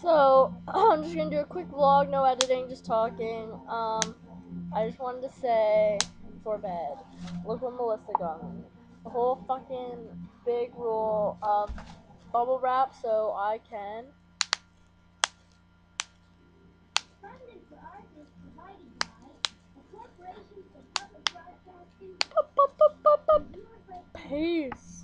So I'm just gonna do a quick vlog, no editing, just talking. I just wanted to say before bed, look what Melissa got me. The whole fucking big roll of bubble wrap, so I can. Peace.